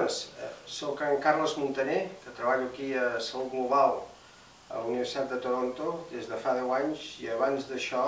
bones. Soc en Carles Montaner, que treballo aquí a Salut Global a la Universitat de Toronto des de fa 10 anys i abans d'això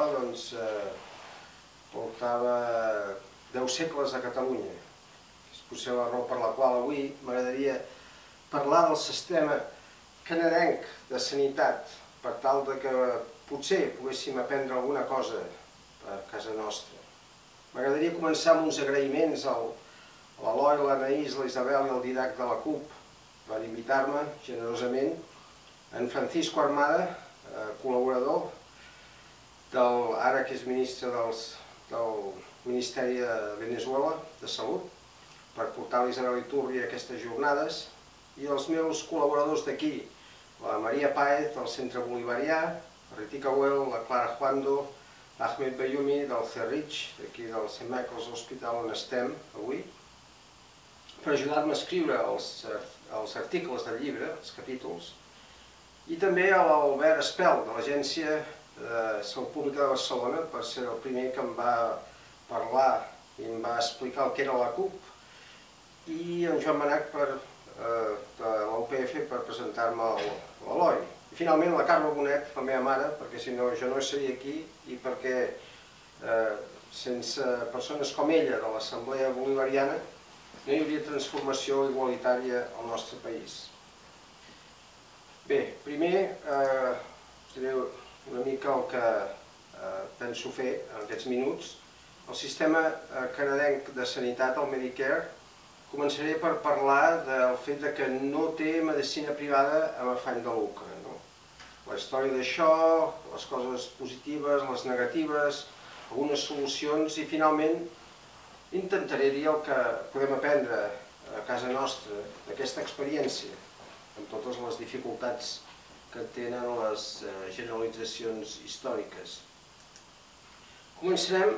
portava 10 segles a Catalunya. És potser la raó per la qual avui m'agradaria parlar del sistema canadenc de sanitat per tal que potser poguéssim aprendre alguna cosa a casa nostra. M'agradaria començar amb uns agraïments a l'Eloi, l'Anaïs, l'Isabel i el Didac de la CUP per invitar-me generosament, en Francisco Armada, col·laborador, ara que és ministre del Ministeri de Venezuela de Salut, per portar l'Isabel Iturri a aquestes jornades, i els meus col·laboradors d'aquí, la Maria Páez del Centre Bolivarià, la Ritika Well, la Clara Juando, l'Ahmed Bayoumi del CERRIC, d'aquí del St. Michael's Hospital on estem avui, per ajudar-me a escriure els articles del llibre, els capítols, i també a l'Albert Espel, de l'Agència de Salut Pública de Barcelona, per ser el primer que em va parlar i em va explicar el que era la CUP, i en Joan Manac de l'UPF per presentar-me l'Eloi. I finalment la Carme Bonet, la meva mare, perquè si no jo no seria aquí i perquè sense persones com ella de l'Assemblea Bolivariana no hi hauria transformació igualitària al nostre país. Bé, primer us diré una mica el que penso fer en aquests minuts. El sistema canadenc de sanitat, el Medicare, començaré per parlar del fet que no té medicina privada amb afany de lucre. La història d'això, les coses positives, les negatives, algunes solucions i finalment intentaré dir el que podem aprendre a casa nostra d'aquesta experiència, amb totes les dificultats que tenen les generalitzacions històriques. Començarem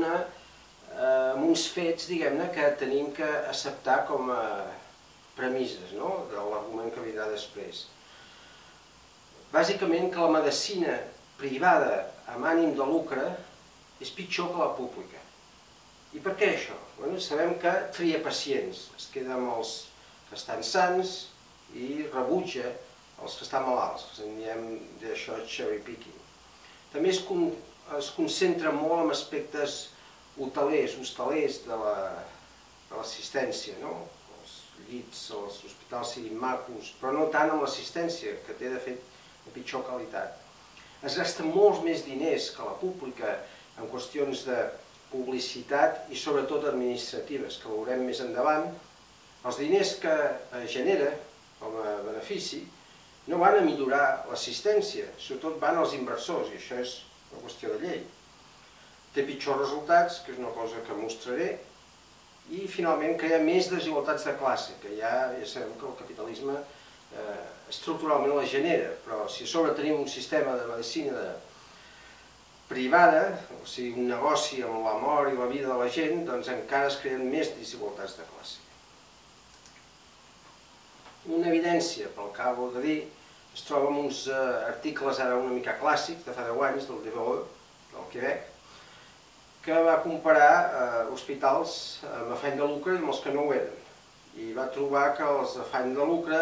amb uns fets, diguem-ne, que tenim que acceptar com a premisses de l'argument que vindrà després. Bàsicament que la medicina privada amb ànim de lucre és pitjor que la pública. I per què això? Sabem que tria pacients, es queda amb els que estan sans i rebutja els que estan malalts, que en diem d'això cherry picking. També es concentra molt en aspectes hostalers de l'assistència, els llits, els hospitals siguin macos, però no tant amb l'assistència, que té de fet de pitjor qualitat. Es gasta molts més diners que la pública en qüestions de publicitat i sobretot administratives, que veurem més endavant. Els diners que genera com a benefici no van a millorar l'assistència, sobretot van als inversors, i això és una qüestió de llei. Té pitjors resultats, que és una cosa que mostraré, i finalment crea més desigualtats de classe, que ja sabem que el capitalisme estructuralment la genera, però si a sobre tenim un sistema de medicina privada, o sigui, un negoci amb la mort i la vida de la gent, doncs encara es creen més desigualtats de classe. Una evidència, pel que acabo de dir, es troba en uns articles ara una mica clàssics, de fa 10 anys, del DVO, del Quebec, que va comparar hospitals amb afany de lucre i amb els que no ho eren. I va trobar que els afany de lucre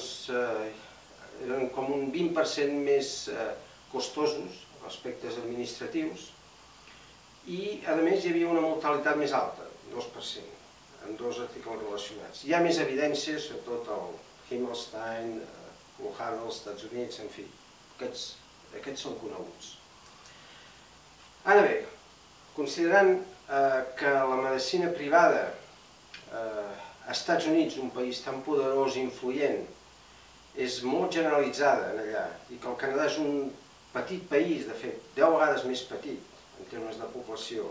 eren com un 20% més costosos, aspectes administratius, i a més hi havia una mortalitat més alta, 2%, en dos articles relacionats. Hi ha més evidències, sobretot el Himmelstein, Lujano als Estats Units, en fi, aquests són coneguts. Ara bé, considerant que la medicina privada als Estats Units, un país tan poderós i influent, és molt generalitzada allà, i que el Canadà és un petit país, de fet, 10 vegades més petit en termes de població,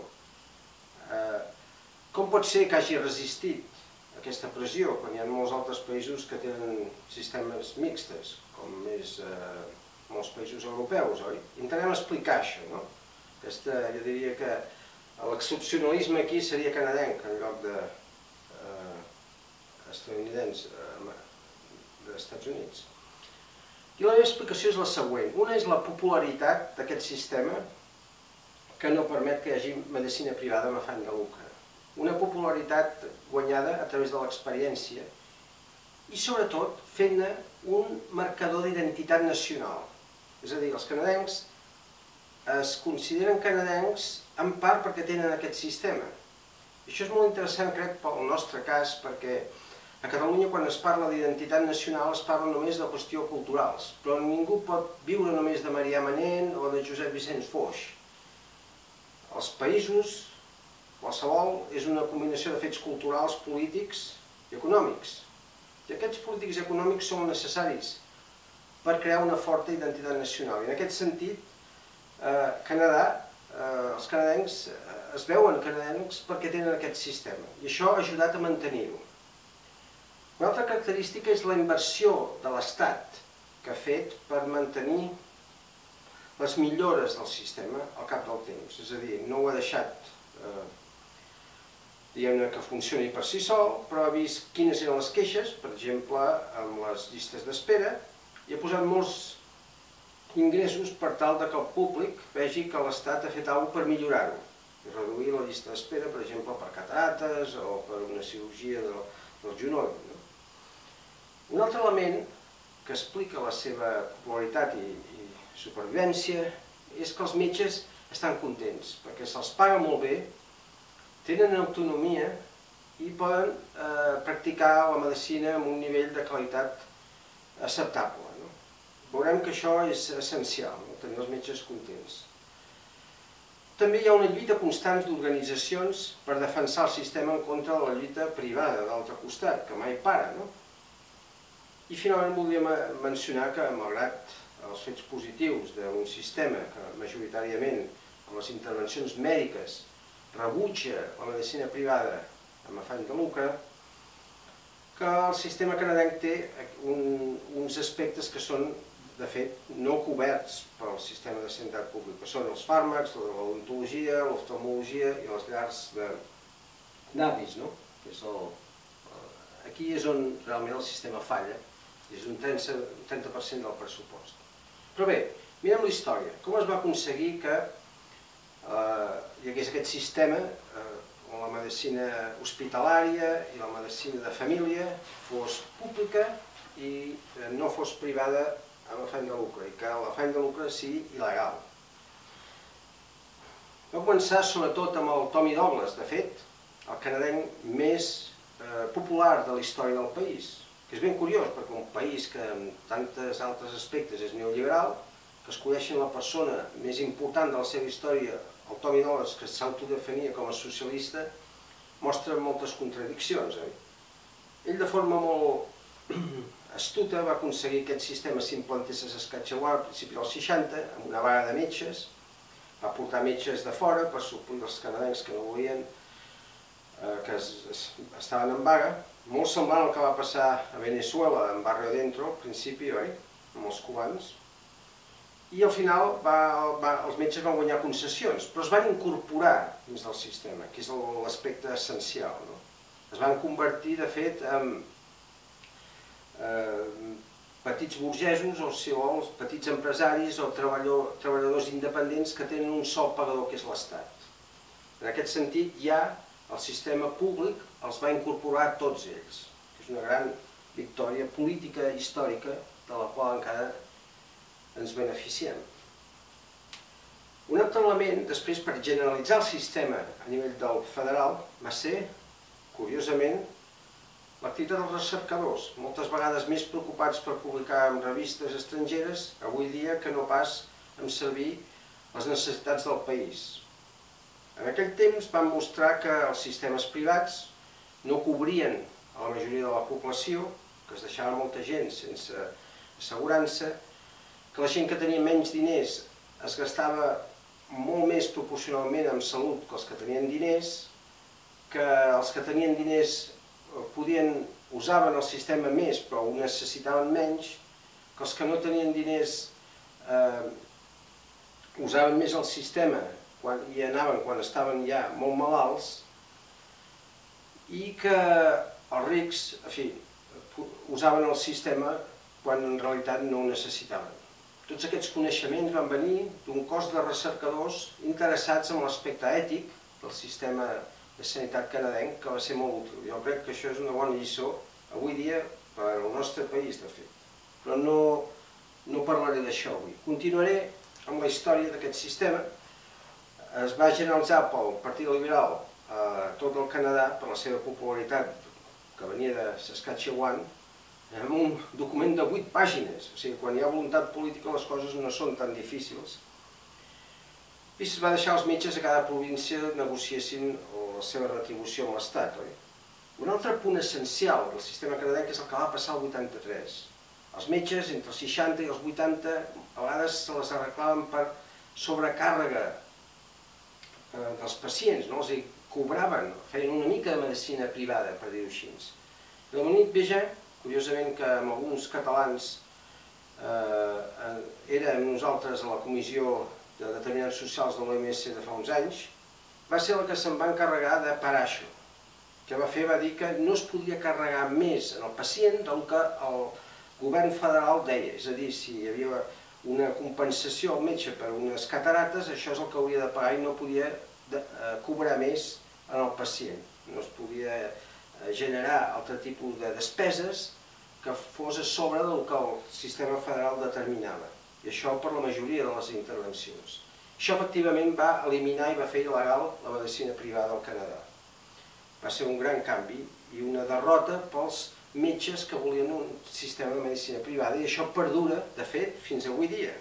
com pot ser que hagi resistit aquesta pressió quan hi ha molts altres països que tenen sistemes mixtes, com molts països europeus, oi? Intentem explicar això, no? Jo diria que l'excepcionalisme aquí seria canadenc en lloc d'estadounidense, dels Estats Units. I la meva explicació és la següent. Una és la popularitat d'aquest sistema que no permet que hi hagi medicina privada amb afany de lucre. Una popularitat guanyada a través de l'experiència i sobretot fent-ne un marcador d'identitat nacional. És a dir, els canadencs es consideren canadencs en part perquè tenen aquest sistema. Això és molt interessant, crec, pel nostre cas, perquè a Catalunya quan es parla d'identitat nacional es parla només de qüestions culturals, però ningú pot viure només de Marià Manent o de Josep Vicenç Foix. Els països, qualsevol, és una combinació de fets culturals, polítics i econòmics. I aquests polítics i econòmics són necessaris per crear una forta identitat nacional. I en aquest sentit, Canadà, els canadencs es veuen canadencs perquè tenen aquest sistema. I això ha ajudat a mantenir-ho. Una altra característica és la inversió de l'Estat que ha fet per mantenir les millores del sistema al cap del temps. És a dir, no ho ha deixat diguem-ne que funcioni per si sol, però ha vist quines eren les queixes, per exemple, amb les llistes d'espera, i ha posat molts ingressos per tal que el públic vegi que l'Estat ha fet alguna cosa per millorar-ho. I reduir la llista d'espera, per exemple, per catarates o per una cirurgia del genoll. Un altre element que explica la seva popularitat i supervivència és que els metges estan contents, perquè se'ls paga molt bé, tenen autonomia i poden practicar la medicina amb un nivell de qualitat acceptable. Veurem que això és essencial, tenir els metges contents. També hi ha una lluita constant d'organitzacions per defensar el sistema en contra de la lluita privada d'altre costat, que mai para. I finalment voldria mencionar que, malgrat els fets positius d'un sistema que majoritàriament amb les intervencions mèdiques rebutja la medicina privada amb afany de lucre, que el sistema canadenc té uns aspectes que són, de fet, no coberts pel sistema de sanitat pública. Són els fàrmacs, l'odontologia, l'oftalmologia i les llars d'avis. Aquí és on realment el sistema falla, és un 30% del pressupost. Però bé, mirem la història. Com es va aconseguir que hi hagués aquest sistema on la medicina hospitalària i la medicina de família fos pública i no fos privada amb afany de lucre, i que l'afany de lucre sigui il·legal. Va començar sobretot amb el Tommy Douglas, de fet, el canadenc més popular de la història del país, que és ben curiós, perquè un país que en tantes altres aspectes és neoliberal, que escolleixen la persona més important de la seva història, el Tommy Douglas, que s'autodefinia com a socialista, mostra moltes contradiccions. Ell, de forma molt astuta, va aconseguir que aquest sistema s'implantés a Saskatchewan al principi dels 60, amb una vaga de metges, va portar metges de fora per suplir els canadencs que no volien, que estaven en vaga, molt semblant al que va passar a Venezuela, en Barrio Adentro, al principi, oi? Amb els cubans. I al final els metges van guanyar concessions, però es van incorporar dins del sistema, que és l'aspecte essencial. Es van convertir, de fet, en petits burgesos, o els petits empresaris o treballadors independents que tenen un sol pagador, que és l'Estat. En aquest sentit, ja el sistema públic els va incorporar a tots ells, que és una gran victòria política històrica de la qual encara ens beneficiem. Un altre element, després, per generalitzar el sistema a nivell del federal, va ser, curiosament, l'activitat dels recercadors, moltes vegades més preocupats per publicar en revistes estrangeres avui dia que no pas en servir les necessitats del país. En aquell temps van mostrar que els sistemes privats no cobrien a la majoria de la població, que es deixava molta gent sense assegurança, que la gent que tenia menys diners es gastava molt més proporcionalment en salut que els que tenien diners, que els que tenien diners usaven el sistema més però ho necessitaven menys, que els que no tenien diners usaven més el sistema i anaven quan estaven ja molt malalts, i que els rics, en fi, usaven el sistema quan en realitat no ho necessitaven. Tots aquests coneixements van venir d'un cos de recercadors interessats en l'aspecte ètic del sistema de sanitat canadenc, que va ser molt útil. Jo crec que això és una bona lliçó avui dia per al nostre país, de fet. Però no parlaré d'això avui. Continuaré amb la història d'aquest sistema. Es va generalitzar pel Partit Liberal a tot el Canadà per la seva popularitat, que venia de Saskatchewan, amb un document de 8 pàgines. O sigui, quan hi ha voluntat política les coses no són tan difícils. I es va deixar als metges a cada província negociessin la seva retribució amb l'Estat. Un altre punt essencial del sistema canadenc és el que va passar al 83. Els metges, entre els 60 i els 80, a vegades se les arreglaven per sobrecàrrega dels pacients, no? Els cobraven, feien una mica de medicina privada, per dir-ho així. I la Monique Bégin, curiosament que amb alguns catalans érem nosaltres a la comissió de determinants socials de l'OMS de fa uns anys, va ser la que se'n va encarregar de parar això. Què va fer? Va dir que no es podia carregar més en el pacient del que el govern federal deia. És a dir, si hi havia una compensació al metge per unes catarates, això és el que hauria de pagar i no podia cobrar més en el pacient. No es podia generar altre tipus de despeses que fos a sobre del que el sistema federal determinava. I això per la majoria de les intervencions. Això efectivament va eliminar i va fer il·legal la medicina privada al Canadà. Va ser un gran canvi i una derrota pels metges que volien un sistema de medicina privada i això perdura, de fet, fins avui dia.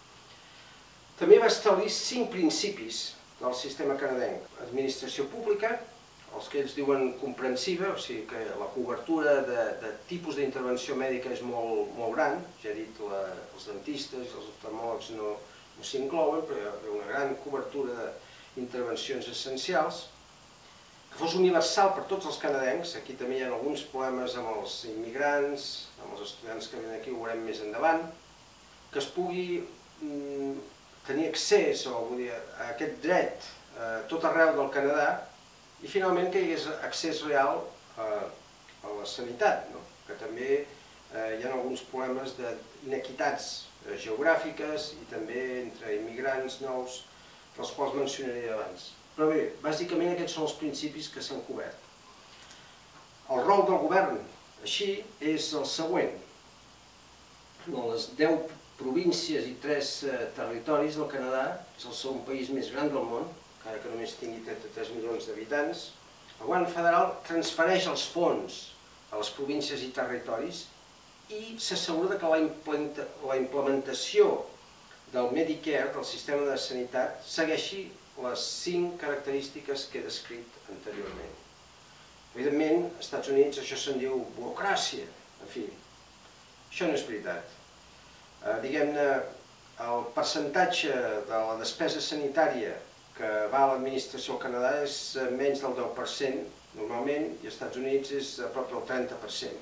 També va establir 5 principis del sistema canadenc. Administració pública, els que ells diuen comprensiva, o sigui que la cobertura de tipus d'intervenció mèdica és molt gran, ja he dit, els dentistes, els oftalmòlegs no s'inclouen, però hi ha una gran cobertura d'intervencions essencials, que fos universal per tots els canadencs. Aquí també hi ha alguns problemes amb els immigrants, amb els estudiants que venen aquí, ho veurem més endavant, que es pugui tenir accés a aquest dret a tot arreu del Canadà i finalment que hi hagués accés real a la sanitat, que també hi ha alguns problemes d'inequitats geogràfiques i també entre immigrants nous, dels quals mencionaré abans. Però bé, bàsicament aquests són els principis que s'han cobert. El rol del govern, així, és el següent. En les 10 províncies i 3 territoris del Canadà, és el segon país més gran del món, encara que només tingui 33 milions d'habitants, el govern federal transfereix els fons a les províncies i territoris i s'assegura que la implementació del Medicare, del sistema de sanitat, segueixi les 5 característiques que he descrit anteriorment. Evidentment, als Estats Units això se'n diu burocràcia, en fi, això no és veritat. Diguem-ne, el percentatge de la despesa sanitària que va a l'administració al Canadà és menys del 10%, normalment, i als Estats Units és a prop del 30%.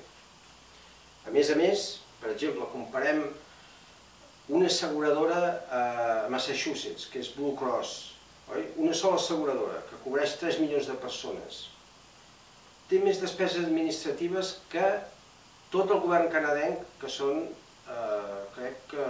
A més, per exemple, comparem una asseguradora a Massachusetts, que és Blue Cross, una sola asseguradora, que cobreix 3 milions de persones. Té més despeses administratives que tot el govern canadenc, que són, crec que,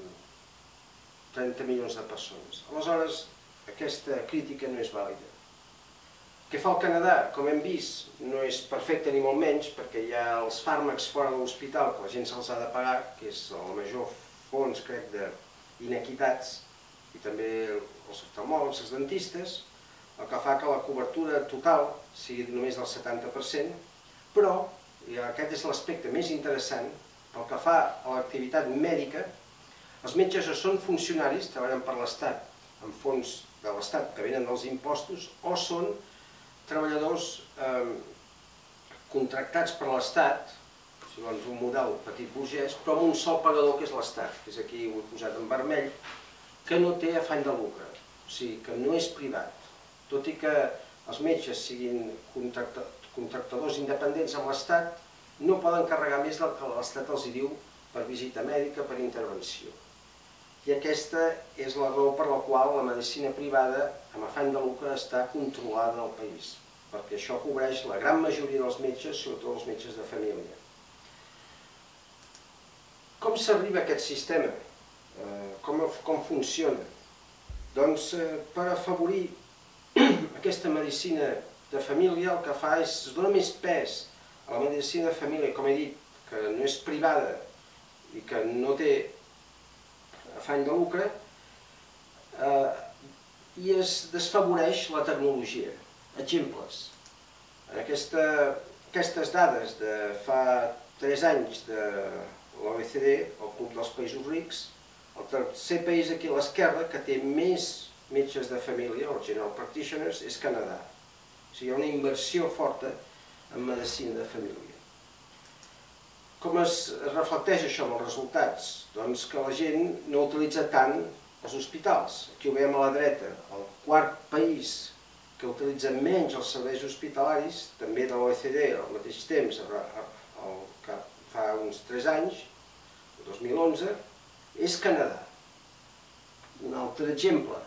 30 milions de persones. Aleshores, aquesta crítica no és vàlida. Què fa el Canadà? Com hem vist, no és perfecte ni molt menys, perquè hi ha els fàrmacs fora de l'hospital que la gent se'ls ha de pagar, que és el major fons, crec, d'inequitats, i també els oftalmòlegs, els dentistes, el que fa que la cobertura total sigui només del 70%, però, i aquest és l'aspecte més interessant, pel que fa a l'activitat mèdica, els metges o són funcionaris, treballen per l'Estat, amb fons de l'Estat que venen dels impostos, o són treballadors contractats per l'Estat, segons un model petit burgès, però amb un sol pagador que és l'Estat, que és aquí ho he posat en vermell, que no té afany de lucre, o sigui que no és privat. Tot i que els metges siguin contractadors independents amb l'Estat, no poden carregar més del que l'Estat els diu per visita mèdica, per intervenció. I aquesta és la raó per la qual la medicina privada, amb afany de lucre, està controlada en el país, perquè això cobreix la gran majoria dels metges, sobretot els metges de família. Com s'arriba a aquest sistema? Com funciona? Doncs per afavorir aquesta medicina de família el que fa és es dona més pes a la medicina de família, com he dit, que no és privada i que no té afany de lucre, i es desfavoreix la tecnologia. Exemples. En aquestes dades de fa 3 anys de l'OECD, el Club dels Països Rics, el tercer país aquí a l'esquerra que té més metges de família, els general practitioners, és Canadà. O sigui, hi ha una inversió forta en medicina de família. Com es reflecteix això en els resultats? Doncs que la gent no utilitza tant els hospitals. Aquí ho veiem a la dreta. El quart país que utilitza menys els serveis hospitalaris, també de l'OECD, al mateix temps, que fa uns 3 anys, el 2011, és Canadà. Un altre exemple.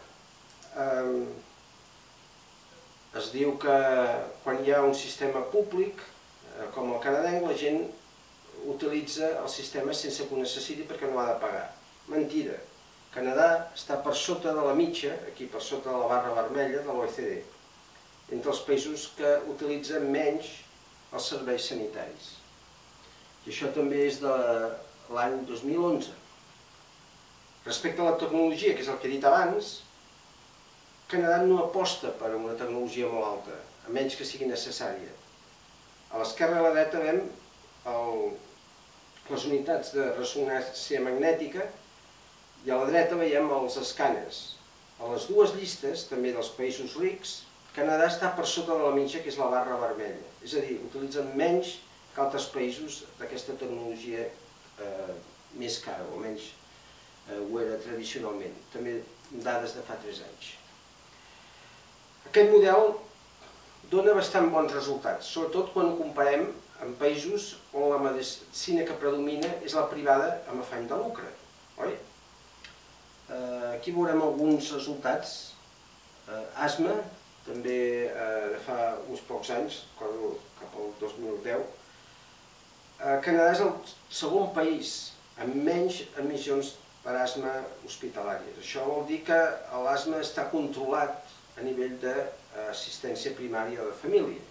Es diu que quan hi ha un sistema públic, com el canadenc, la gent utilitza el sistema sense que ho necessiti perquè no ha de pagar. Mentida. Canadà està per sota de la mitja, aquí per sota de la barra vermella de l'OECD, entre els països que utilitzen menys els serveis sanitaris. I això també és de l'any 2011. Respecte a la tecnologia, que és el que he dit abans, Canadà no aposta per una tecnologia molt alta, a menys que sigui necessària. A l'esquerra i a la dreta veiem les unitats de ressonància magnètica i a la dreta veiem els escàners. A les dues llistes, també dels països rics, Canadà està per sota de la mitja, que és la barra vermella. És a dir, utilitzen menys que altres països d'aquesta tecnologia més cara, o almenys ho era tradicionalment. També dades de fa 3 anys. Aquest model dona bastant bons resultats, sobretot quan ho comparem amb països on la medicina que predomina és la privada amb afany de lucre. Aquí veurem alguns resultats. Asma, també de fa uns pocs anys, recordo cap al 2010. Canadà és el segon país amb menys emissions per asma hospitalàries. Això vol dir que l'asma està controlat a nivell d'assistència primària de família.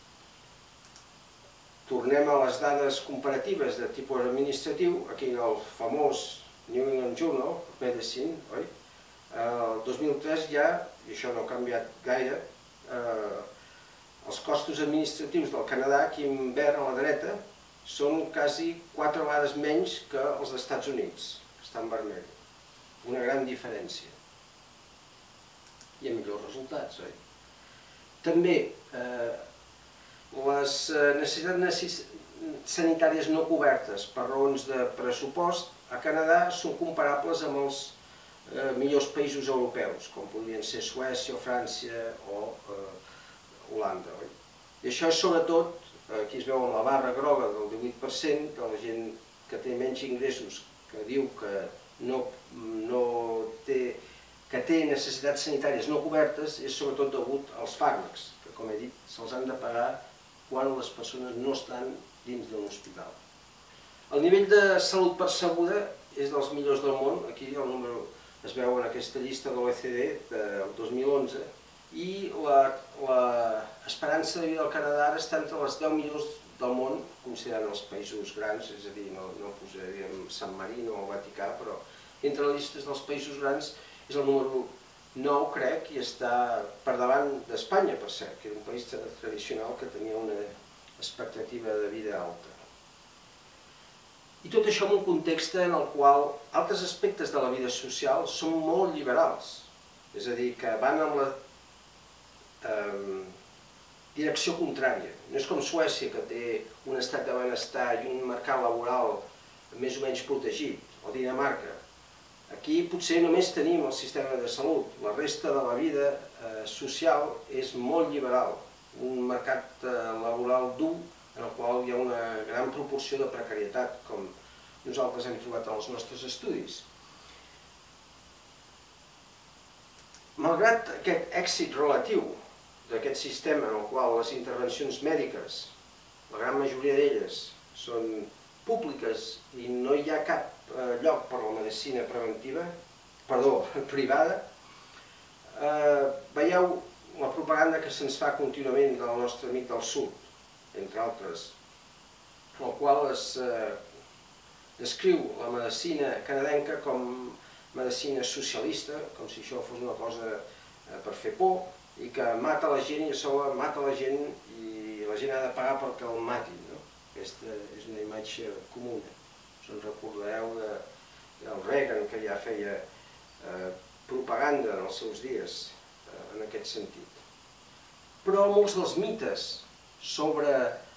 Tornem a les dades comparatives de tipus administratiu, aquí en el famós New England Journal of Medicine, el 2003 ja, i això no ha canviat gaire, els costos administratius del Canadà, aquí en verd a la dreta, són quasi 4 vegades menys que els dels Estats Units, que està en vermell. Una gran diferència. I amb millors resultats, oi? També, les necessitats sanitàries no cobertes per raons de pressupost a Canadà són comparables amb els millors països europeus, com podrien ser Suècia o França o Holanda. I això és sobretot, aquí es veu en la barra groga del 18% de la gent que té menys ingressos, que diu que té necessitats sanitàries no cobertes, és sobretot degut als fàrmacs, que com he dit se'ls han de pagar quan les persones no estan dins d'un hospital. El nivell de salut percebuda és dels millors del món, aquí el número es veu en aquesta llista de l'OECD del 2011, i l'esperança de vida al Canadà ara està entre les 10 millors del món, considerant els països grans, és a dir, no posaríem San Marino o el Vaticà, però entre les llistes dels països grans és el número 9, crec, i està per davant d'Espanya, per cert, que era un país tradicional que tenia una expectativa de vida alta. I tot això en un context en el qual altres aspectes de la vida social són molt liberals, és a dir, que van amb la direcció contrària. No és com Suècia, que té un estat de benestar i un mercat laboral més o menys protegit, o Dinamarca. Aquí potser només tenim el sistema de salut, la resta de la vida social és molt liberal, un mercat laboral dur en el qual hi ha una gran proporció de precarietat, com nosaltres hem trobat en els nostres estudis. Malgrat aquest èxit relatiu d'aquest sistema en el qual les intervencions mèdiques, la gran majoria d'elles, són públiques i no hi ha cap lloc per a la medicina privada, veieu la propaganda que se'ns fa contínuament del nostre amic del sud, entre altres, en el qual es descriu la medicina canadenca com medicina socialista, com si això fos una cosa per fer por, i que mata la gent i a sobre mata la gent i la gent ha de pagar perquè el matin. Aquesta és una imatge comuna. Us en recordareu del Reagan, que ja feia propaganda en els seus dies en aquest sentit. Però molts dels mites sobre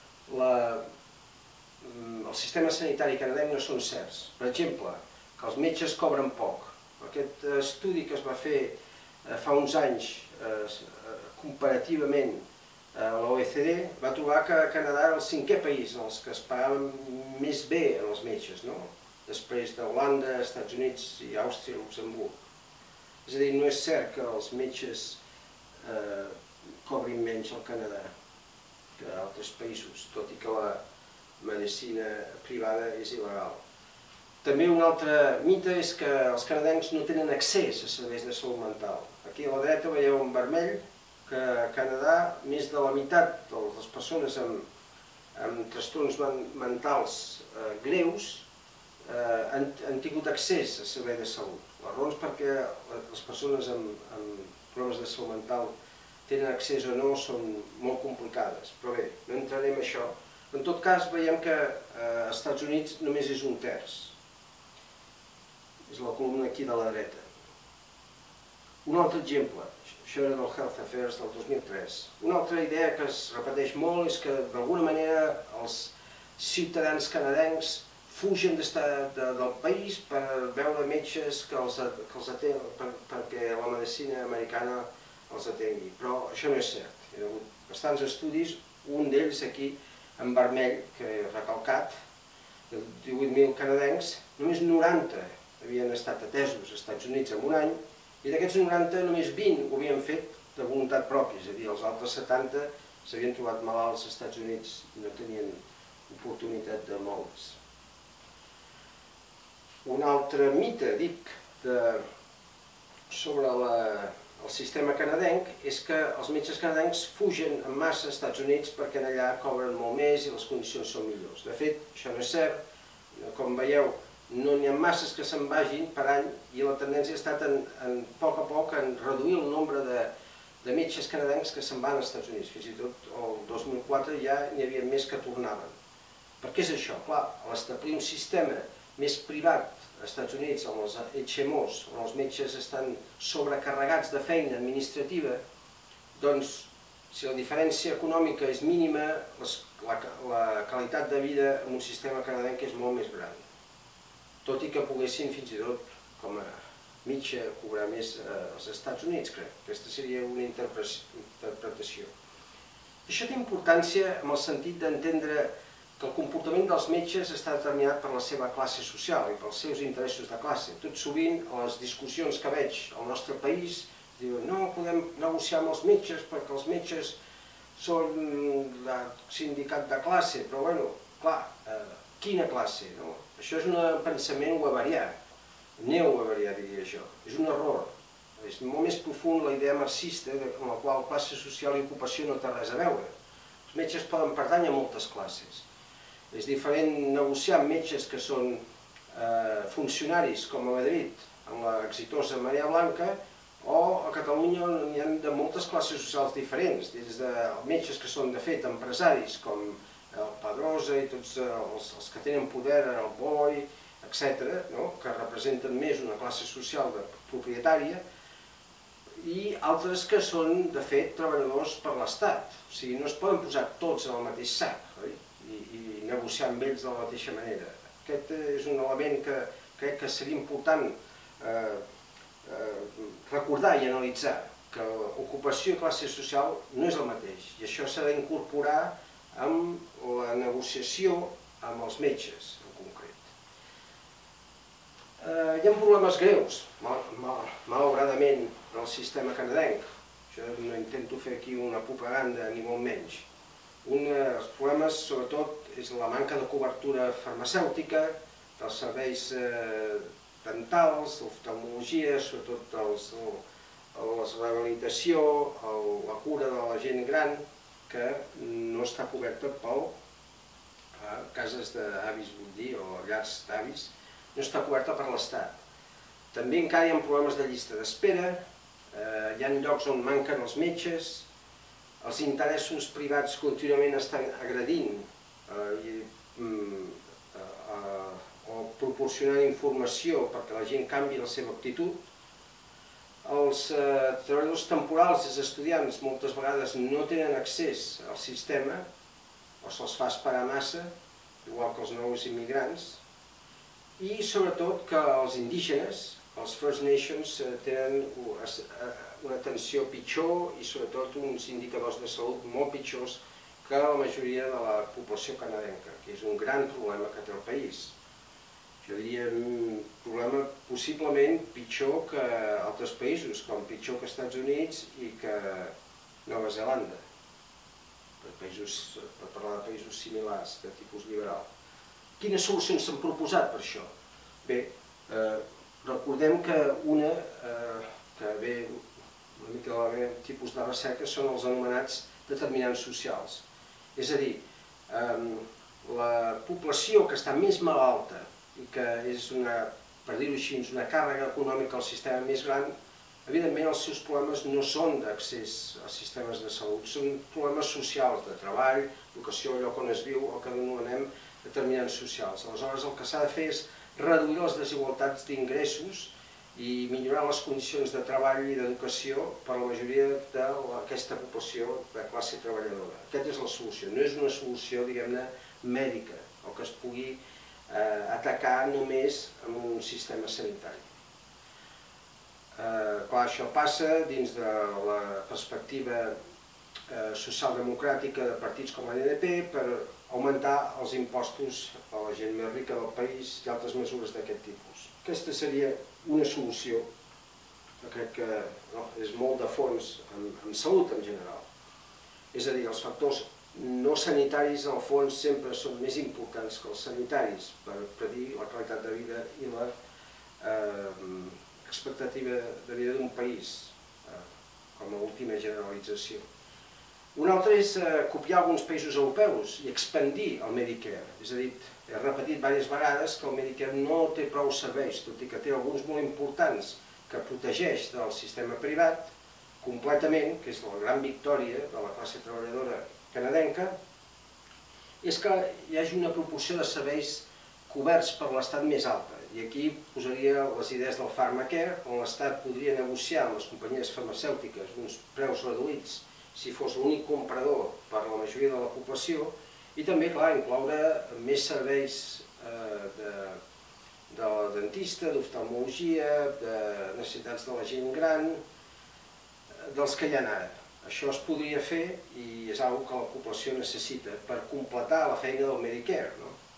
el sistema sanitari canadenc no són certs. Per exemple, que els metges cobren poc. Aquest estudi que es va fer fa uns anys comparativament a l'OECD va trobar que Canadà era el 5è país en els que es pagaven més bé els metges, després d'Holanda, Estats Units i Àustria i Luxemburg. És a dir, no és cert que els metges cobrin menys al Canadà que a altres països, tot i que la medicina privada és il·legal. També un altre mite és que els canadencs no tenen accés a serveis de salut mental. Aquí a la dreta veieu en vermell que a Canadà més de la meitat de les persones amb trastorns mentals greus han tingut accés a serveis de salut. Les raons perquè les persones amb problemes de salut mental tenen accés o no són molt complicades, però bé, no entrarem en això. En tot cas, veiem que als Estats Units només és 1/3. És la columna aquí de la dreta. Un altre exemple, això era del Health Affairs del 2003. Una altra idea que es repeteix molt és que d'alguna manera els ciutadans canadencs fugen del país per veure metges que els atenen, perquè la medicina americana els atengui. Però això no és cert. Hi ha hagut bastants estudis, un d'ells aquí en vermell, que he recalcat, de 18.000 canadencs, només 90 havien estat atesos als Estats Units en un any, i d'aquests 90 només 20 ho havien fet de voluntat pròpia, és a dir, els altres 70 s'havien trobat malalts als Estats Units i no tenien oportunitat de moure's. Un altre mite, dic, sobre el sistema canadenc és que els metges canadencs fugen en massa als Estats Units perquè allà cobren molt més i les condicions són millors. De fet, això no és cert. Com veieu, no n'hi ha masses que se'n vagin per any i la tendència ha estat a poc en reduir el nombre de metges canadencs que se'n van als Estats Units. Fins i tot el 2004 ja n'hi havia més que tornaven. Per què és això? Clar, a l'establir un sistema més privat als Estats Units, on els HMOs, on els metges estan sobrecarregats de feina administrativa, doncs si la diferència econòmica és mínima, la qualitat de vida en un sistema canadenc és molt més gran. Tot i que poguessin fins i tot, com a mitja, cobrar més als Estats Units, crec. Aquesta seria una interpretació. Això té importància en el sentit d'entendre que el comportament dels metges està determinat per la seva classe social i pels seus interessos de classe. Tot sovint, a les discussions que veig al nostre país, diuen no podem negociar amb els metges perquè els metges són de sindicat de classe, però bueno, clar, quina classe? Això és un pensament weberià, neo-weberià diria això, és un error. És molt més profund la idea marxista amb la qual classe social i ocupació no té res a veure. Els metges poden pertànyer a moltes classes. És diferent negociar amb metges que són funcionaris, com a Madrid, amb l'exitosa Maria Blanca, o a Catalunya n'hi ha de moltes classes socials diferents, des de metges que són de fet empresaris, com el Pedrosa i tots els que tenen poder, el Boi, etc., que representen més una classe social propietària, i altres que són, de fet, treballadors per l'Estat. O sigui, no es poden posar tots en el mateix sac i negociar amb ells de la mateixa manera. Aquest és un element que crec que seria important recordar i analitzar, que ocupació i classe social no és el mateix, i això s'ha d'incorporar amb la negociació amb els metges, en concret. Hi ha problemes greus, malauradament, en el sistema canadenc. Jo no intento fer aquí una propaganda, ni molt menys. Un dels problemes, sobretot, és la manca de cobertura farmacèutica, dels serveis dentals, d'oftalmologia, sobretot la rehabilitació, la cura de la gent gran, que no està coberta pel cas cases d'avis, vull dir, o llars d'avis, no està coberta per l'Estat. També encara hi ha problemes de llista d'espera, hi ha llocs on manquen els metges, els interessos privats contínuament estan agredint o proporcionant informació perquè la gent canvi la seva actitud. Els treballadors temporals, els estudiants, moltes vegades no tenen accés al sistema o se'ls fa esperar massa, igual que els nous immigrants, i sobretot que els indígenes, els First Nations, tenen una atenció pitjor i sobretot uns indicadors de salut molt pitjors que la majoria de la població canadenca, que és un gran problema que té el país. Jo diria un problema possiblement pitjor que altres països, com pitjor que Estats Units i que Nova Zelanda, per parlar de països similars, de tipus liberal. Quines solucions s'han proposat per això? Bé, recordem que una, que ve una mica del meu tipus de recerca, són els anomenats determinants socials. És a dir, la població que està més malalta i que és, per dir-ho així, una càrrega econòmica al sistema més gran, evidentment els seus problemes no són d'accés als sistemes de salut, són problemes socials, de treball, educació, lloc on es viu, el que anomenem determinants socials. Aleshores el que s'ha de fer és reduir les desigualtats d'ingressos i millorar les condicions de treball i d'educació per a la majoria d'aquesta població de classe treballadora. Aquesta és la solució, no és una solució, diguem-ne, mèdica, o que es pugui atacar només amb un sistema sanitari. Clar, això passa dins de la perspectiva socialdemocràtica de partits com l'ANP per augmentar els impostos a la gent més rica del país i altres mesures d'aquest tipus. Aquesta seria una solució que crec que és molt de fons en salut en general. És a dir, els factors no sanitaris al fons sempre són més importants que els sanitaris per predir la qualitat de vida i l'expectativa de vida d'un país, com a última generalització. Un altre és copiar alguns països europeus i expandir el Medicare. És a dir, he repetit diverses vegades que el Medicare no té prou serveis, tot i que té alguns molt importants que protegeix del sistema privat completament, que és la gran victòria de la classe treballadora canadenca, és que hi hagi una proporció de serveis coberts per l'Estat més alta. I aquí posaria les idees del Pharmacare, on l'Estat podria negociar amb les companyies farmacèutiques uns preus reduïts si fos l'únic comprador per a la majoria de la població, i també, clar, incloure més serveis de dentista, d'oftalmologia, de necessitats de la gent gran, dels que hi ha ara. Això es podria fer i és una cosa que la població necessita per completar la feina del Medicare.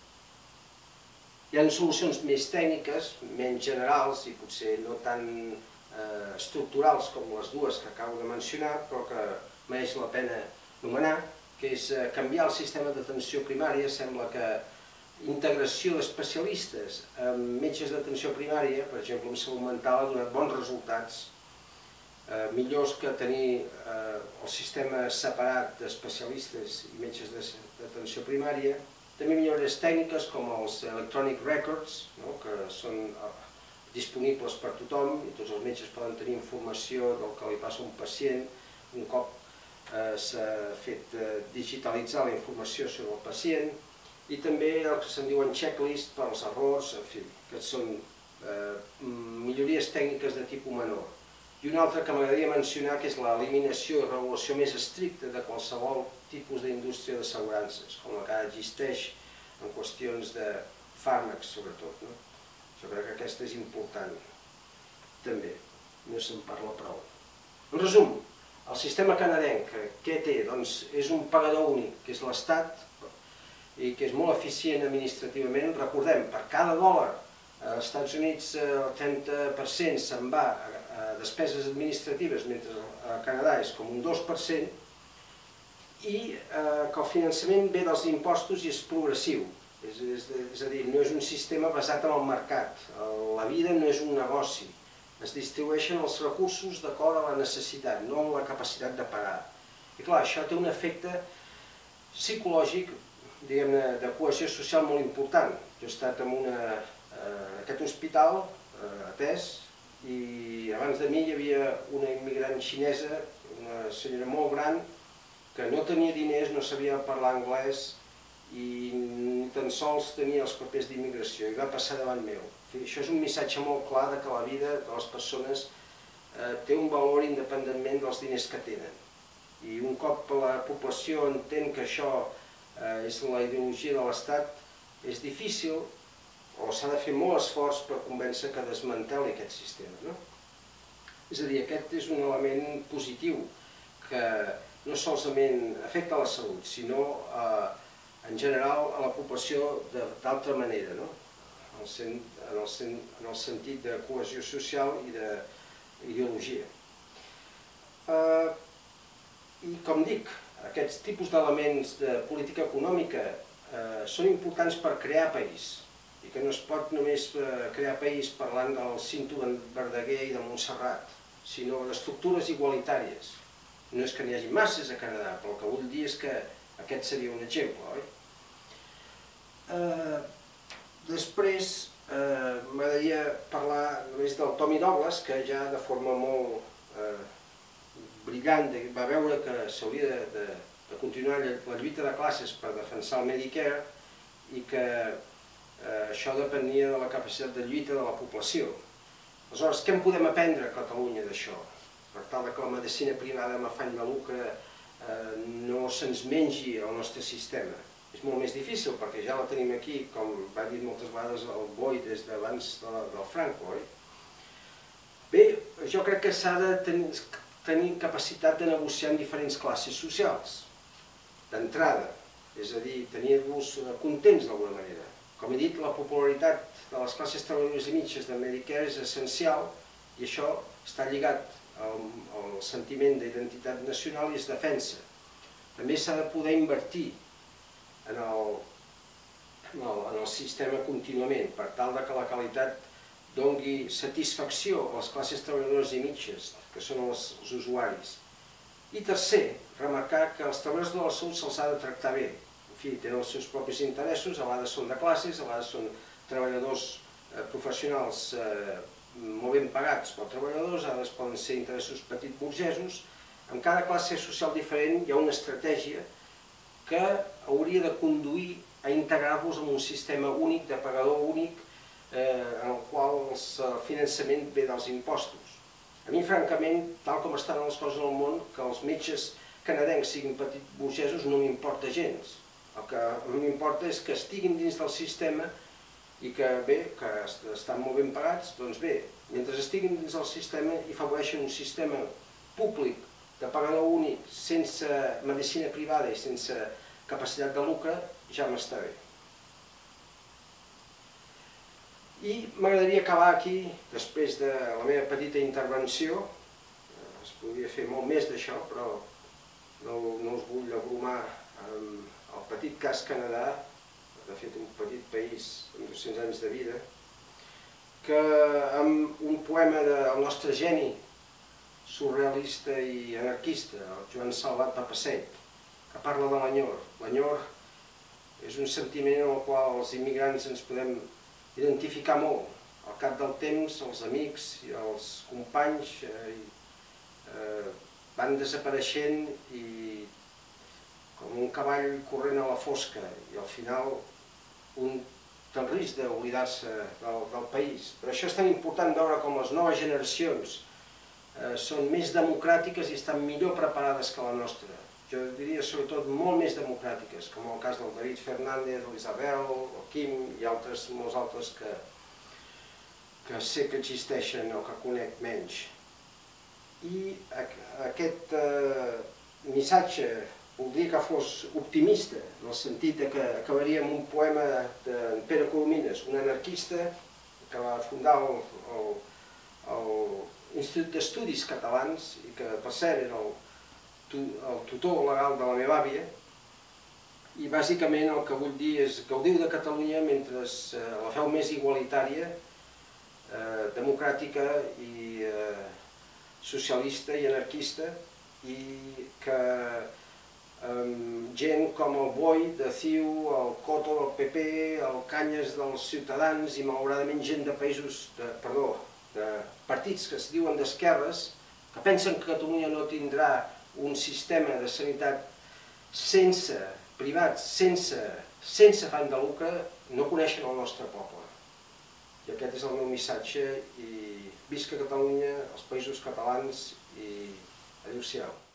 Hi ha solucions més tècniques, menys generals i potser no tan estructurals com les dues que acabo de mencionar, però que mereix la pena anomenar, que és canviar el sistema d'atenció primària. Sembla que integració d'especialistes amb metges d'atenció primària, per exemple, en salut mental, ha donat bons resultats, millors que tenir el sistema separat d'especialistes i metges d'atenció primària. També millores tècniques com els electronic records, que són disponibles per tothom i tots els metges poden tenir informació del que li passa a un pacient un cop s'ha fet digitalitzar la informació sobre el pacient, i també el que se'n diuen checklist per als errors, en fi, que són millories tècniques de tipus menor. I una altra que m'agradaria mencionar, que és l'eliminació i regulació més estricta de qualsevol tipus d'indústria d'assegurances, com la que ara existeix en qüestions de fàrmacs, sobretot. Jo crec que aquesta és important, també, no se'n parla prou. En resum, el sistema canadenc, què té? Doncs és un pagador únic, que és l'Estat, i que és molt eficient administrativament. Recordem, per cada dòlar, als Estats Units el 30% se'n va a despeses administratives, mentre a Canadà és com un 2%, i que el finançament ve dels impostos i és progressiu. És a dir, no és un sistema basat en el mercat. La vida no és un negoci. Es distribueixen els recursos d'acord a la necessitat, no amb la capacitat de pagar. I clar, això té un efecte psicològic diguem-ne, de cohesió social molt important. Jo he estat en aquest hospital atès i abans de mi hi havia una immigrant xinesa, una senyora molt gran, que no tenia diners, no sabia parlar anglès i ni tan sols tenia els papers d'immigració i va passar davant meu. Això és un missatge molt clar que la vida de les persones té un valor independentment dels diners que tenen. I un cop la població entén que això és la ideologia de l'Estat, és difícil o s'ha de fer molt esforç per convèncer que desmanteli aquest sistema. És a dir, aquest és un element positiu que no solament afecta la salut, sinó en general a la població d'altra manera, en el sentit de cohesió social i d'ideologia. I com dic, aquests tipus d'elements de política econòmica són importants per crear país i que no es pot només crear país parlant del cinto de Verdaguer i de Montserrat, sinó d'estructures igualitàries. No és que n'hi hagi masses a Canadà, però el que vull dir és que aquest seria un exemple, oi? Després m'agradaria parlar només del Tommy Douglas, que ja de forma molt brillant va veure que s'hauria de continuar la lluita de classes per defensar el Medicare i que això depenia de la capacitat de lluita de la població. Aleshores, què en podem aprendre a Catalunya d'això? Per tal que la medicina privada amb afany de lucre no se'ns mengi el nostre sistema. És molt més difícil perquè ja la tenim aquí, com va dir moltes vegades el Boi des d'abans del Franco, oi? Bé, jo crec que s'ha de tenir capacitat de negociar amb diferents classes socials, d'entrada, és a dir, tenir-los contents d'alguna manera. Com he dit, la popularitat de les classes treballadores i mitges de Medicare és essencial i això està lligat al sentiment d'identitat nacional i es defensa. També s'ha de poder invertir en el sistema contínuament per tal que la qualitat doni satisfacció a les classes treballadores i mitges, que són els usuaris. I tercer, remarcar que els treballadors de la salut se'ls ha de tractar bé. En fi, tenen els seus propis interessos, a vegades són de classes, a vegades són treballadors professionals molt ben pagats per treballadors, a vegades poden ser interessos petits burgesos. En cada classe social diferent hi ha una estratègia que hauria de conduir a integrar-los en un sistema únic, de pagador únic, en el qual el finançament ve dels impostos. A mi, francament, tal com estan les coses en el món, que els metges canadencs siguin petits burgesos no m'importa gens. El que a mi m'importa és que estiguin dins del sistema i que, bé, que estan molt ben pagats, doncs bé, mentre estiguin dins del sistema i afavoreixen un sistema públic de pagador únic, sense medicina privada i sense capacitat de lucre, ja m'està bé. I m'agradaria acabar aquí, després de la meva petita intervenció. Es podria fer molt més d'això, però no us vull abrumar amb el petit cas Canadà, de fet un petit país amb 200 anys de vida, que amb un poema del nostre geni surrealista i anarquista, el Joan Salvat Papasseit, que parla de l'enyor. L'enyor és un sentiment en el qual els immigrants ens podem identificar molt. Al cap del temps, els amics i els companys van desapareixent i com un cavall corrent a la fosca i al final un té el risc d'oblidar-se del país. Per això és tan important veure com les noves generacions són més democràtiques i estan millor preparades que la nostra. Jo diria sobretot molt més democràtiques, com el cas del David Fernández, l'Isabel, el Quim i molts altres que sé que existeixen o que conec menys. I aquest missatge voldria que fos optimista, en el sentit que acabaria amb un poema d'en Pere Colomines, un anarquista que va fundar l'Institut d'Estudis Catalans i que, per cert, era el tutor legal de la meva àvia, i bàsicament el que vull dir és gaudiu de Catalunya mentre la feu més igualitària, democràtica i socialista i anarquista, i que gent com el Boi de CiU, el Coto del PP, el Canyes dels Ciutadans i malauradament gent de de partits que es diuen d'esquerres, que pensen que Catalunya no tindrà un sistema de sanitat privat, sense afany de lucre, no coneixen el nostre poble. I aquest és el meu missatge i visca Catalunya, els països catalans i adéu-siau.